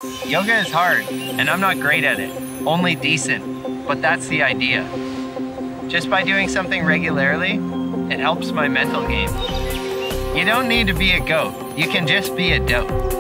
Yoga is hard, and I'm not great at it, only decent, but that's the idea. Just by doing something regularly, it helps my mental game. You don't need to be a goat, you can just be a dope.